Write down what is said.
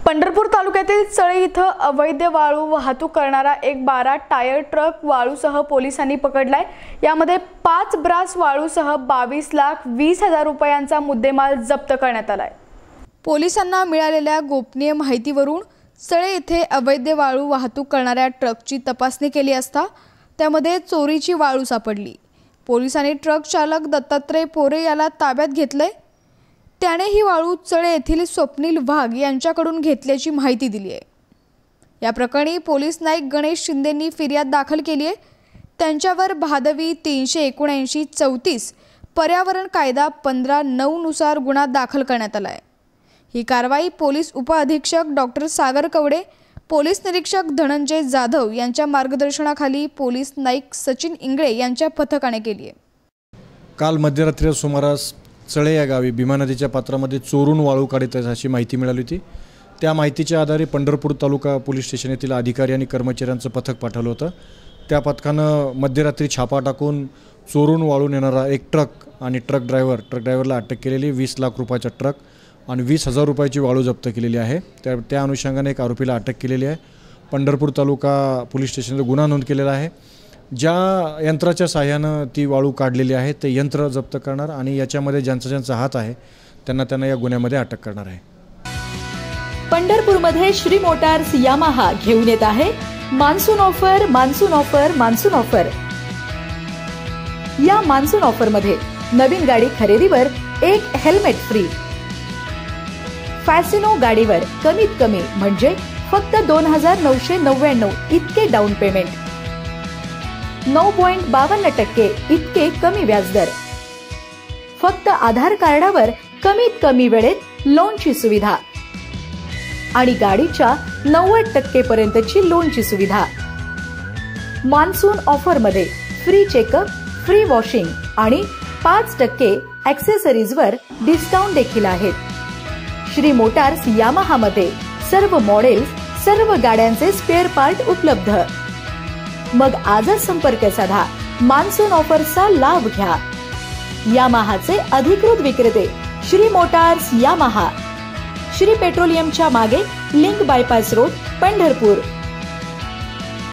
पंढरपूर तालुक्यातील चळे इथं अवैध वाळू वाहतूक करणारा एक 12 टायर ट्रक वाळूसह पोलिसांनी पकडलाय। यामध्ये 5 ब्रास वाळूसह 22,20,000 रुपयांचा मुद्देमाल जप्त करण्यात आलाय। पोलिसांना मिळालेल्या गोपनीय माहितीवरून चळे येथे अवैध वाळू वाहतूक करणाऱ्या ट्रकची तपासणी केली असता त्यामध्ये चोरीची वाळू सापडली। पोलिसांनी ट्रक चालक दत्तात्रय पोरे याला ताब्यात घेतले। त्याने ही वाळू चळे येथील स्वप्नील वाघ यांच्याकडून घेतल्याची माहिती दिली आहे। या प्रकरणी पोलीस नाईक गणेश शिंदेंनी फिर्याद दाखल केली आहे। त्यांच्यावर भादवी 379/34 पर्यावरण कायदा 15/9 नुसार गुन्हा दाखल करण्यात आला आहे। ही कारवाई पोलीस उपअधीक्षक डॉक्टर सागर कवडे, पोलीस निरीक्षक धनंजय जाधव यांच्या मार्गदर्शनाखाली पोलीस नाईक सचिन इंगळे यांच्या पथकाने केली आहे। काल मध्यरात्री सुमारास चळे या गावी भीमा नदीच्या पात्रामध्ये चोरून वाळू काढत अशी माहिती मिळाली होती। त्या माहितीच्या आधारे पंढरपूर तालुका पोलीस स्टेशन येथील अधिकारी आणि कर्मचाऱ्यांचं पथक पाठवलं होतं। त्या पथकानं मध्यरात्री छापा टाकून चोरून वाळू नेणारा एक ट्रक आणि ट्रक ड्रायव्हरला अटक केलेली। 20 लाख रुपयाचा ट्रक आणि 20,000 रुपयाची वाळू जप्त केलेली आहे। त्या अनुषंगाने एक आरोपीला अटक केलेली आहे। पंढरपूर तालुका पोलीस स्टेशनला गुन्हा नोंद केलेला आहे। ज्या यंत्राच्या सहाय्यानं ती वाळू काढलेली आहे ते यंत्र जप्त करणार आणि याच्यामध्ये ज्यांचा हात आहे त्यांना या गुन्ह्यामध्ये अटक करणार आहे। पंढरपूरमध्ये श्री मोटार्स यामाहा घेऊन येत आहे मान्सून ऑफर। या मान्सून ऑफर मध्ये नवीन गाडी खरेदीवर एक हेल्मेट फ्री। फॅसिनो गाडीवर कमीत कमी म्हणजे फक्त 2,999 इतके डाऊन पेमेंट, 9.52% इतके कमी व्याजदर, फक्त आधार कार्डावर कमीत कमी वेळेत लोनची सुविधा आणि गाडीच्या 90% पर्यंतची लोनची सुविधा। मान्सून ऑफर मध्ये फ्री चेकअप, फ्री वॉशिंग आणि 5% ॲक्सेसरीजवर डिस्काउंट देखील आहेत। श्री मोटार्स यामाहा मध्ये सर्व मॉडेल्स, सर्व गाड्यांचे स्पेअर पार्ट उपलब्ध। मग आजच संपर्क साधा, मान्सून ऑफरचा लाभ घ्या। यामाहाचे अधिकृत विक्रेते श्री मोटार्स यामाहा, श्री पेट्रोलियमच्या मागे, लिंक बायपास रोड, पंढरपूर।